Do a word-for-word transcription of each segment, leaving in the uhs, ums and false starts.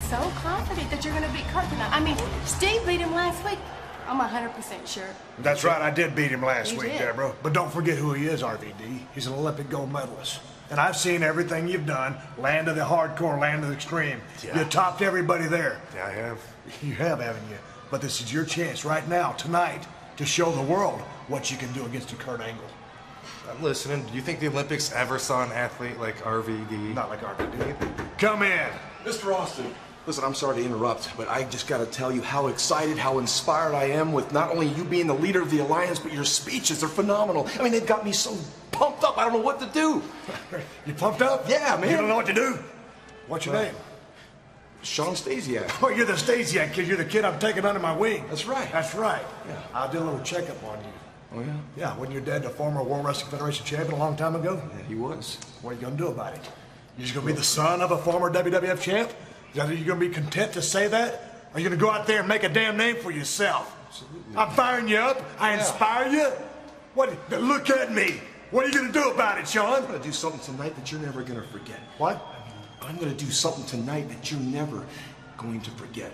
so confident that you're going to beat Kurt tonight. I mean, Steve beat him last week. I'm one hundred percent sure. That's right, I did beat him last You week, did. Deborah. But don't forget who he is, R V D. He's an Olympic gold medalist. And I've seen everything you've done, land of the hardcore, land of the extreme. Yeah. You topped everybody there. Yeah, I have. You have, haven't you? But this is your chance right now, tonight, to show the world what you can do against a Kurt Angle. I'm listening. Do you think the Olympics ever saw an athlete like R V D? Not like R V D. Come in. Mister Austin, listen, I'm sorry to interrupt, but I just got to tell you how excited, how inspired I am with not only you being the leader of the Alliance, but your speeches are phenomenal. I mean, they've got me so pumped up, I don't know what to do. You pumped up? Yeah, man. You don't know what to do? What's your Uh, name? Sean Stasiak. Oh, you're the Stasiak kid. You're the kid I'm taking under my wing. That's right. That's right. Yeah. I'll do a little checkup on you. Oh, yeah? Yeah, wasn't your dad the former World Wrestling Federation champion a long time ago? Yeah, he was. What are you going to do about it? You're just going to be the son of a former W W F champ? Are you going to be content to say that? Or are you going to go out there and make a damn name for yourself? Absolutely. I'm firing you up. I Yeah. inspire you. What? Look at me. What are you going to do about it, Sean? I'm going to do something tonight that you're never going to forget. What? I'm going to do something tonight that you're never going to forget.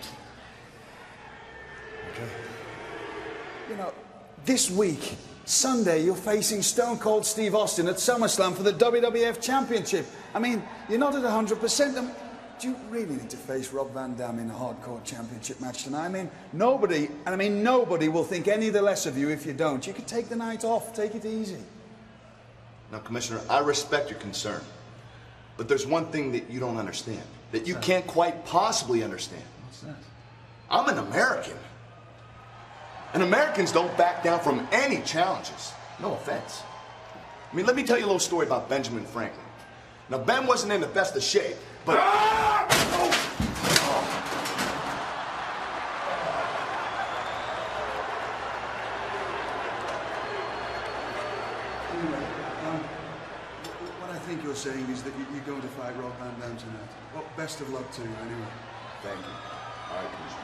Okay. You know, this week, Sunday, you're facing Stone Cold Steve Austin at SummerSlam for the W W F Championship. I mean, you're not at one hundred percent. Do you really need to face Rob Van Dam in a hardcore championship match tonight? I mean, nobody, and I mean nobody will think any the less of you if you don't. You could take the night off, take it easy. Now, Commissioner, I respect your concern, but there's one thing that you don't understand, that you can't quite possibly understand. What's that? I'm an American. And Americans don't back down from any challenges. No offense. I mean, let me tell you a little story about Benjamin Franklin. Now, Ben wasn't in the best of shape, but... Ah! Oh! Anyway, um, what I think you're saying is that you- you're going to fight Rob Van Dam tonight. Well, best of luck to you, anyway. Thank you. All right, Commissioner.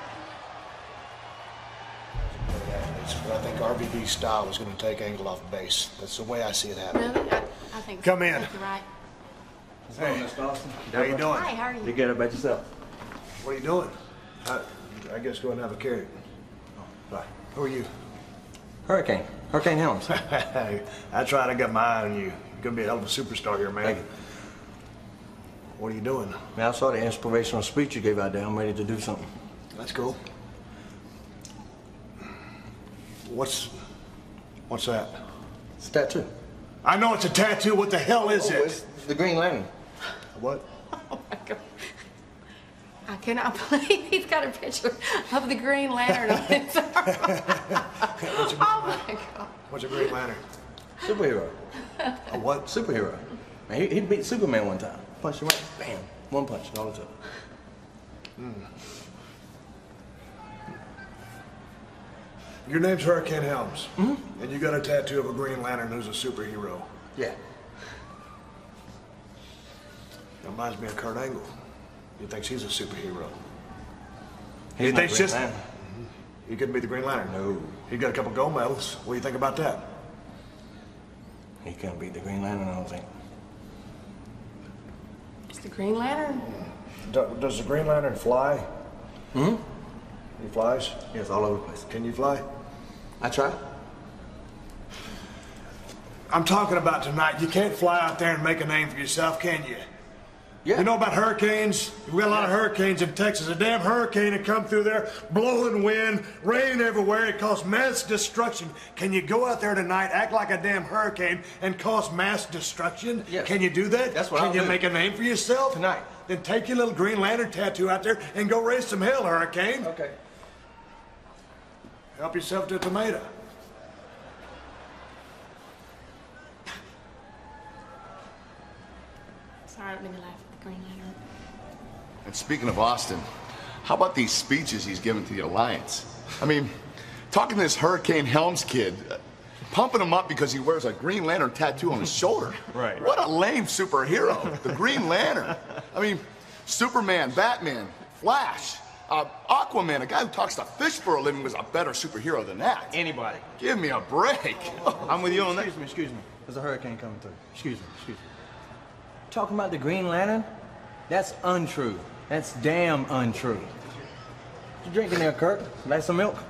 But I think R V D's style is going to take Angle off base. That's the way I see it happening. Really? I, I think Come I in. think you're right. Hey, Mister Austin. how you doing? Hi, how are you? You good about yourself? What are you doing? I, I guess go ahead and have a carrot. Oh, bye. Who are you? Hurricane. Hurricane Helms. That's right, I got my eye on you. You're going to be a hell of a superstar here, man. Thank you. What are you doing? Man, I saw the inspirational speech you gave out there. I'm ready to do something. That's cool. What's, what's that? It's a tattoo. I know it's a tattoo. What the hell is Oh, it? it's the Green Lantern. What? Oh my God. I cannot believe he's got a picture of the Green Lantern on his arm. Oh my God. What's a Green Lantern? Superhero. A what? Superhero. Man, he, he beat Superman one time. Punched him right. Bam. One punch. All it's up. Hmm. Your name's Hurricane Helms. Mm-hmm. And you got a tattoo of a Green Lantern who's a superhero. Yeah. That reminds me of Kurt Angle. He thinks he's a superhero. He's he not thinks Green just... Lantern. He couldn't be the Green Lantern. No. He got a couple gold medals. What do you think about that? He couldn't beat the Green Lantern, I don't think. It's the Green Lantern. Do- Does the Green Lantern fly? Hmm? He flies? Yes, all over the place. Can you fly? I try. I'm talking about tonight. You can't fly out there and make a name for yourself, can you? Yeah. You know about hurricanes? We got a lot of hurricanes in Texas. A damn hurricane had come through there, blowing wind, rain everywhere. It caused mass destruction. Can you go out there tonight, act like a damn hurricane, and cause mass destruction? Yes. Can you do that? That's what Can I'll you do. make a name for yourself? Tonight. Then take your little Green Lantern tattoo out there and go raise some hell, hurricane. Okay. Help yourself to a tomato. Sorry, I didn't mean to laugh at the Green Lantern. And speaking of Austin, how about these speeches he's given to the Alliance? I mean, talking to this Hurricane Helms kid, uh, pumping him up because he wears a Green Lantern tattoo on his shoulder. Right. What a lame superhero, the Green Lantern. I mean, Superman, Batman, Flash, uh, Aquaman, a guy who talks to fish for a living was a better superhero than that. Anybody. Give me a break. I'm with you on that. Excuse me, excuse me. There's a hurricane coming through. Excuse me, excuse me. Talking about the Green Lantern? That's untrue. That's damn untrue. What you drinking there, Kurt? Glass of milk?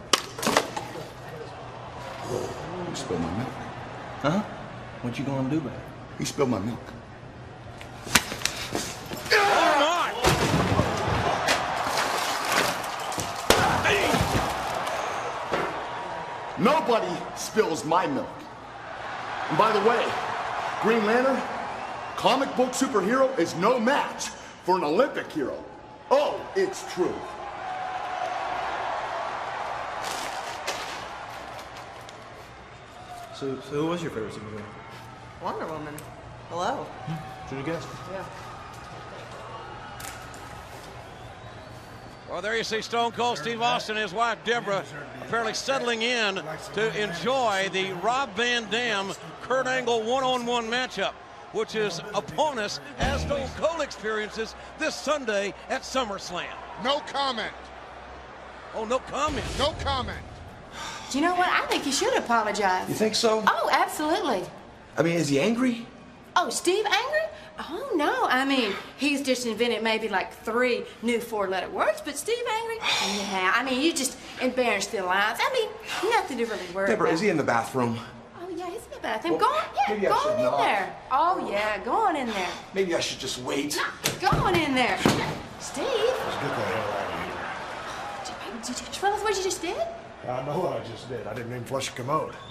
You spilled my milk. Huh? What you gonna do about it? He spilled my milk. Nobody spills my milk. And by the way, Green Lantern, comic book superhero, is no match for an Olympic hero. Oh, it's true. So, so who was your favorite superhero? Wonder Woman. Hello. Should have guessed. Yeah. Well, there you see Stone Cold Steve Austin and his wife Deborah apparently settling in to enjoy the Rob Van Dam Kurt Angle one-on-one matchup, which is upon us as Stone Cold experiences this Sunday at SummerSlam. No comment. Oh, no comment. No comment. Do you know what? I think he should apologize. You think so? Oh, absolutely. I mean, is he angry? Oh, Steve angry? Oh, no. I mean, he's just invented maybe like three new four-letter words, but Steve angry? Yeah, I mean, you just embarrassed their lives. I mean, nothing to really worry Deborah, about. is he in the bathroom? Oh, yeah, he's in the bathroom. Well, go on, yeah, maybe I go should on in not. there. Oh, yeah, go on in there. Maybe I should just wait. Go on in there. Steve? Let's get the hell out of here. Did you just realize what you just did? I know what I just did. I didn't even flush a commode.